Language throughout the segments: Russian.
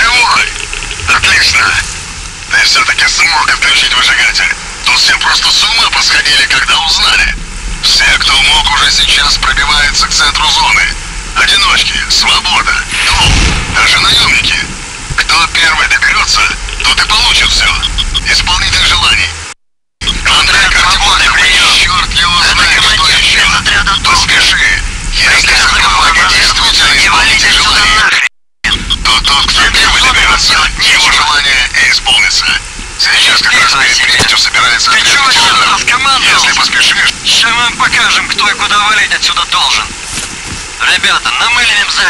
живой! Отлично! Ты все-таки смог отключить выжигатель. Тут все просто с ума посходили, когда узнали. Все, кто мог, уже сейчас пробиваются к центру зоны. Одиночки, свобода, дом, даже наемники. Кто первый доберется, тот и получит все. Исполнитель желаний. Андрей, координаты, черт его знает, что еще. Поспеши. Если саркофаги действительно исполнитель желаний, то тот, кто первый доберется, его желание и исполнится. Сейчас как раз перед крестью собирается отряд ветеранов. Если поспешишь... Сейчас мы им покажем, кто и куда валить отсюда должен. Ребята, намылим сзади.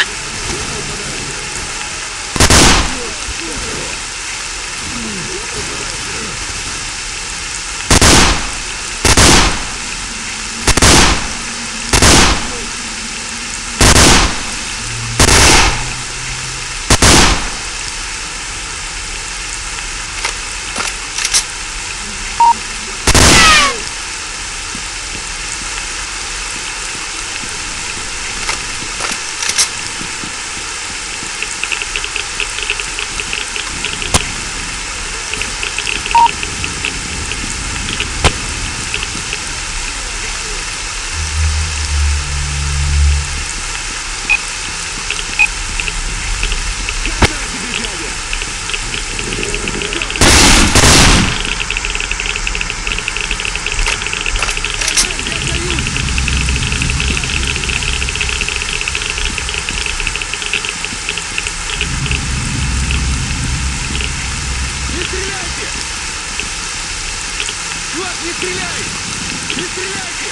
Не стреляй! Не стреляйте!